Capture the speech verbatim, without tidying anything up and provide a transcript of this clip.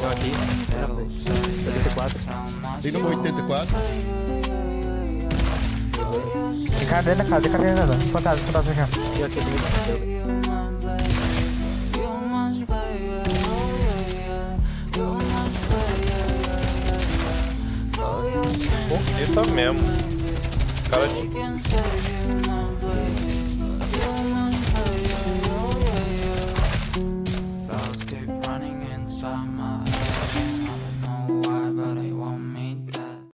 Tô aqui. oitenta e quatro. Tem no oitenta e quatro. Tem cara dentro da casa, tem cara dentro da casa. Fantasma, fantasma já. E aqui também. Bonita mesmo. Cara de